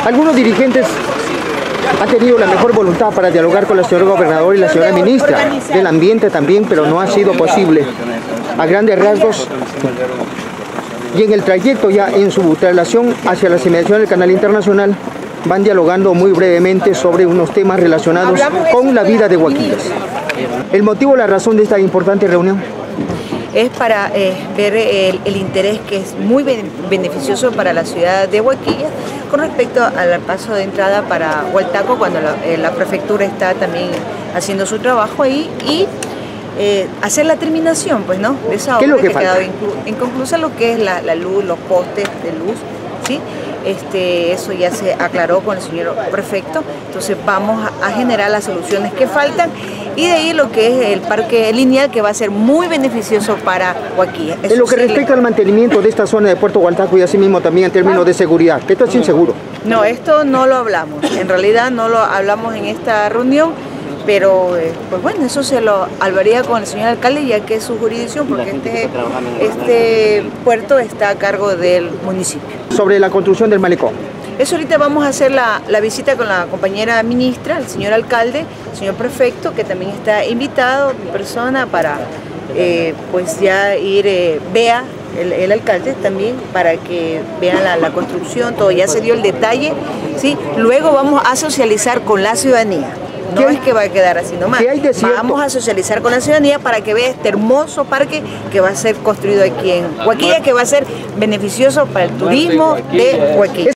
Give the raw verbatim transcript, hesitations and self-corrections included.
Algunos dirigentes han tenido la mejor voluntad para dialogar con la señora gobernadora y la señora ministra del Ambiente también, pero no ha sido posible a grandes rasgos. Y en el trayecto ya en su traslación hacia las inmediaciones del Canal Internacional van dialogando muy brevemente sobre unos temas relacionados con la vida de Huaquillas. ¿El motivo, la razón de esta importante reunión? Es para eh, ver el, el interés que es muy beneficioso para la ciudad de Huaquillas con respecto al paso de entrada para Hualtaco, cuando la, eh, la prefectura está también haciendo su trabajo ahí, y eh, hacer la terminación, pues, ¿no?, de esa obra que, que ha quedado inconclusa, lo que es la, la luz, los postes de luz, ¿sí? Este, eso ya se aclaró con el señor prefecto, entonces vamos a, a generar las soluciones que faltan, y de ahí lo que es el parque lineal, que va a ser muy beneficioso para Huaquillas. En lo que respecta al mantenimiento de esta zona de Puerto Hualtaco y asimismo también en términos de seguridad, ¿esto es inseguro? No, esto no lo hablamos, en realidad no lo hablamos en esta reunión, pero eh, pues bueno, eso se lo hablaría con el señor alcalde, ya que es su jurisdicción, porque este, este puerto está a cargo del municipio. Sobre la construcción del malecón. Eso ahorita vamos a hacer la, la visita con la compañera ministra, el señor alcalde, el señor prefecto, que también está invitado en persona para eh, pues ya ir, eh, vea el, el alcalde también, para que vean la, la construcción, todo ya se dio el detalle, ¿sí? Luego vamos a socializar con la ciudadanía. No es que va a quedar así nomás. Vamos a socializar con la ciudadanía para que vea este hermoso parque que va a ser construido aquí en Huaquillas, que va a ser beneficioso para el turismo de Huaquillas.